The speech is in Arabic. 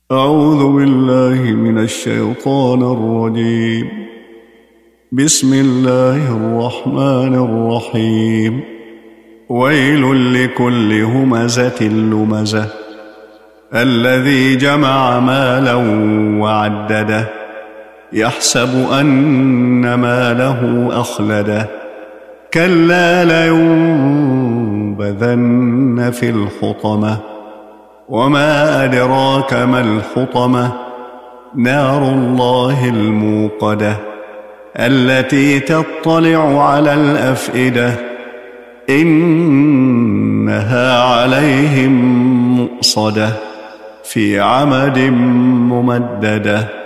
أعوذ بالله من الشيطان الرجيم. بسم الله الرحمن الرحيم. ويل لكل همزة لمزة الذي جمع مالا وعدده يحسب أن ماله أخلده كلا لينبذن في الحطمة وما أدراك ما الحطمة نار الله الموقدة التي تطلع على الأفئدة إنها عليهم مؤصدة في عمد ممددة.